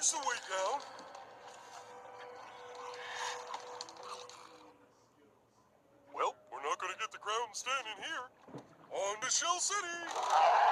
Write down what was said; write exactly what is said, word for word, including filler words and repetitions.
Here's the way down. Well, we're not gonna get the ground standing here. On to Shell City!